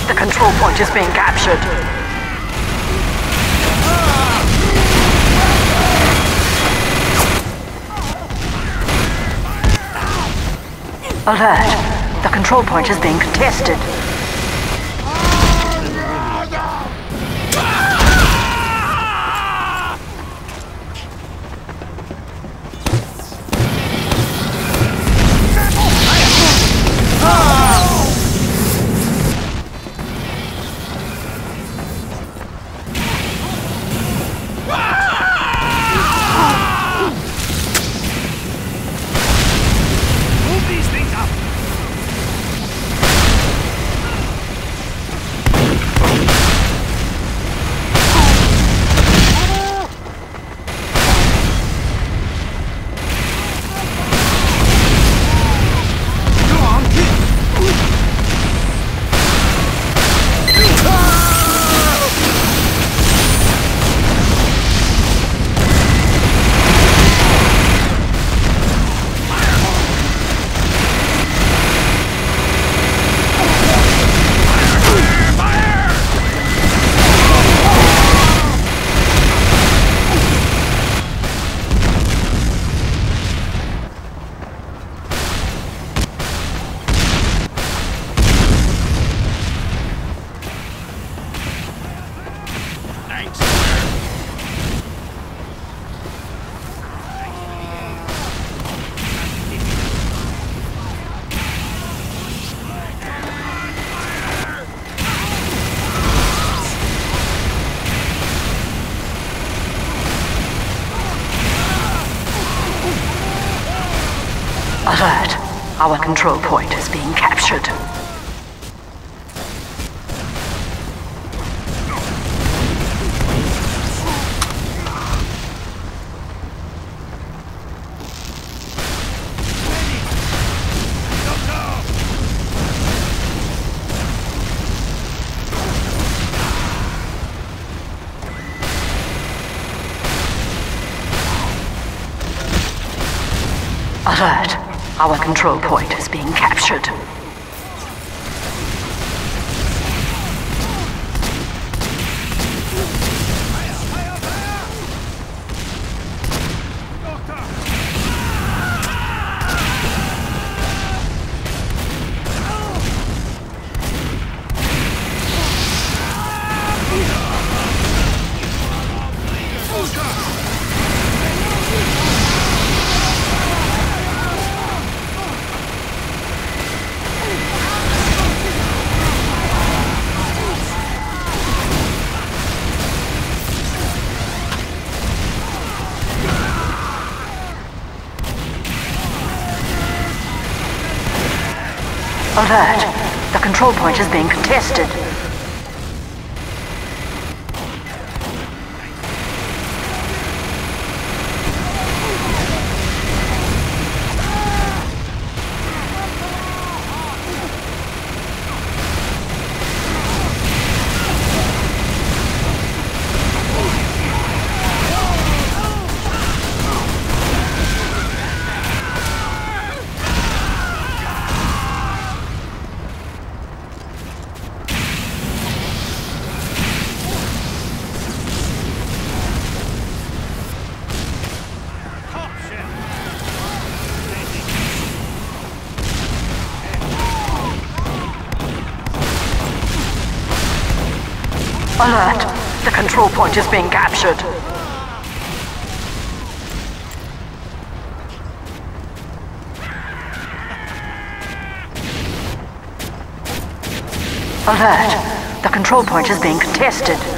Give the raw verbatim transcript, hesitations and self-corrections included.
The control point is being captured. Alert! The control point is being contested. Alert! Our control point is being captured. Alert! Our control point is being captured. Alert! The control point is being contested. Alert! The control point is being captured. Alert! The control point is being contested.